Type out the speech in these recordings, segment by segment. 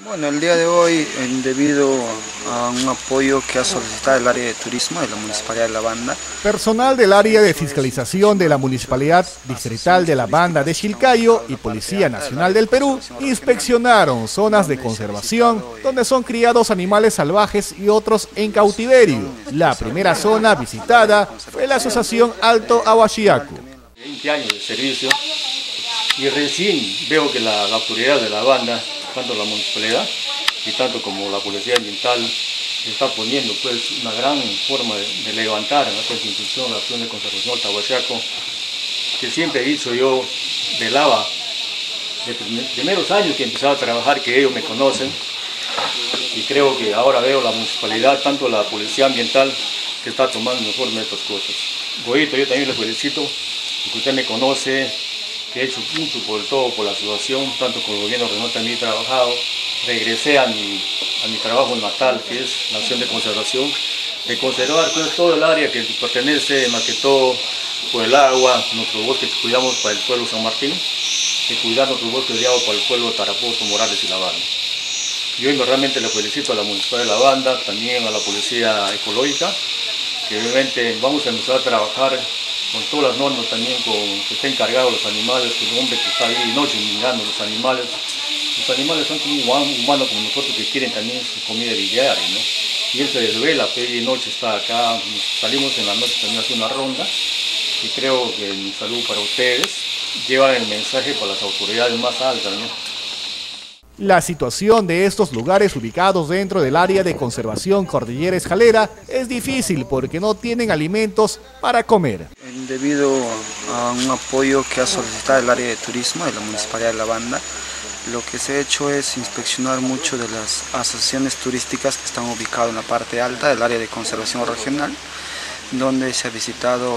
Bueno, el día de hoy, debido a un apoyo que ha solicitado el área de turismo de la Municipalidad de La Banda. Personal del área de fiscalización de la Municipalidad Distrital de La Banda de Chilcayo y Policía Nacional del Perú inspeccionaron zonas de conservación donde son criados animales salvajes y otros en cautiverio. La primera zona visitada fue la Asociación Alto Ahuachiacu. 20 años de servicio y recién veo que la autoridad de La Banda, tanto la municipalidad y tanto como la policía ambiental, está poniendo pues una gran forma de levantar en esta institución la acción de conservación Alto Ahuachiacu, que siempre he dicho yo, velaba de primeros años que empezaba a trabajar, que ellos me conocen, y creo que ahora veo la municipalidad, tanto la policía ambiental, que está tomando forma de estas cosas. Goyito, yo también le felicito, porque usted me conoce, que he hecho mucho por la asociación, tanto con el gobierno regional también he trabajado. Regresé a mi trabajo natal, que es la acción de conservación, de conservar pues, todo el área que pertenece, más que todo, por el agua, nuestros bosques que cuidamos para el pueblo San Martín, y cuidar nuestros bosques de agua para el pueblo de Tarapoto, Morales y La Banda. Yo realmente le felicito a la Municipalidad de La Banda, también a la Policía Ecológica, que obviamente vamos a empezar a trabajar con todas las normas también, que estén encargados los animales, que el hombre que está ahí de noche mirando los animales. Los animales son como humanos como nosotros, que quieren también su comida diaria, ¿no? Y él se desvela, y de noche está acá, salimos en la noche también a hacer una ronda, y creo que mi saludo para ustedes lleva el mensaje para las autoridades más altas, ¿no? La situación de estos lugares ubicados dentro del área de conservación Cordillera Escalera es difícil porque no tienen alimentos para comer. Debido a un apoyo que ha solicitado el área de turismo de la Municipalidad de La Banda, lo que se ha hecho es inspeccionar mucho de las asociaciones turísticas que están ubicadas en la parte alta del área de conservación regional, donde se ha visitado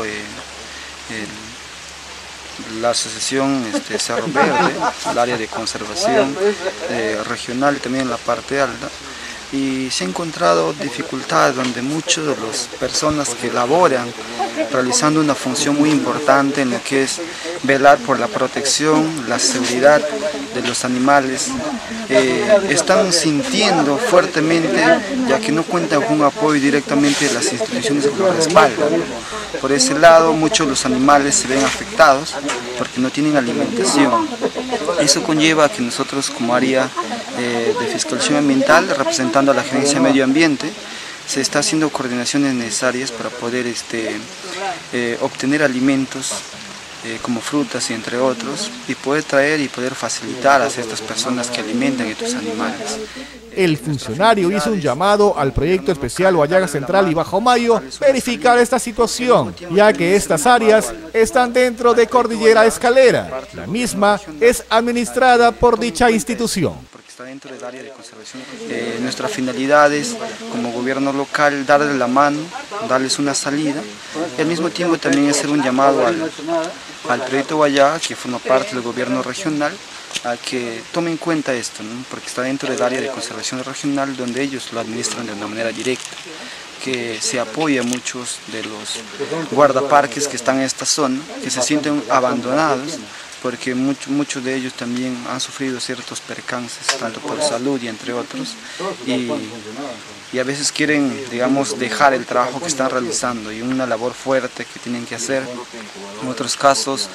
la asociación Cerro Verde, el área de conservación regional también en la parte alta, y se ha encontrado dificultades donde muchas de las personas que laboran realizando una función muy importante en lo que es velar por la protección, la seguridad de los animales, están sintiendo fuertemente, ya que no cuentan con un apoyo directamente de las instituciones que los respaldan. Por ese lado, muchos de los animales se ven afectados porque no tienen alimentación. Eso conlleva a que nosotros, como área de fiscalización ambiental, representando a la Gerencia de Medio Ambiente, se está haciendo coordinaciones necesarias para poder obtener alimentos como frutas y entre otros, y poder traer y poder facilitar a estas personas que alimentan a estos animales. El funcionario hizo un llamado al proyecto especial Huallaga Central y Bajo Mayo verificar esta situación, ya que estas áreas están dentro de Cordillera Escalera. La misma es administrada por dicha institución. Está dentro del área de conservación. Nuestra finalidad es, como gobierno local, darles la mano, darles una salida, y al mismo tiempo también hacer un llamado al proyecto Huallaga, que forma parte del gobierno regional, a que tome en cuenta esto, ¿no? Porque está dentro del área de conservación regional, donde ellos lo administran de una manera directa, que se apoya a muchos de los guardaparques que están en esta zona, que se sienten abandonados, porque muchos de ellos también han sufrido ciertos percances, tanto por salud y entre otros, y a veces quieren, digamos, dejar el trabajo que están realizando y una labor fuerte que tienen que hacer. En otros casos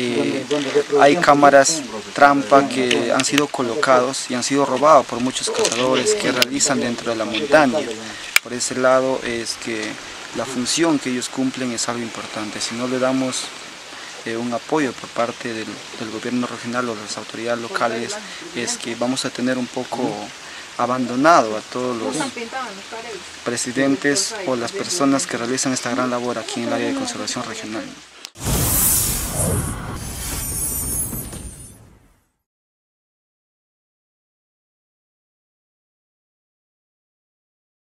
hay cámaras trampa que han sido colocados y han sido robados por muchos cazadores que realizan dentro de la montaña. Por ese lado es que la función que ellos cumplen es algo importante. Si no le damos un apoyo por parte del gobierno regional o de las autoridades locales, es que vamos a tener un poco abandonado a todos los presidentes o las personas que realizan esta gran labor aquí en el área de conservación regional.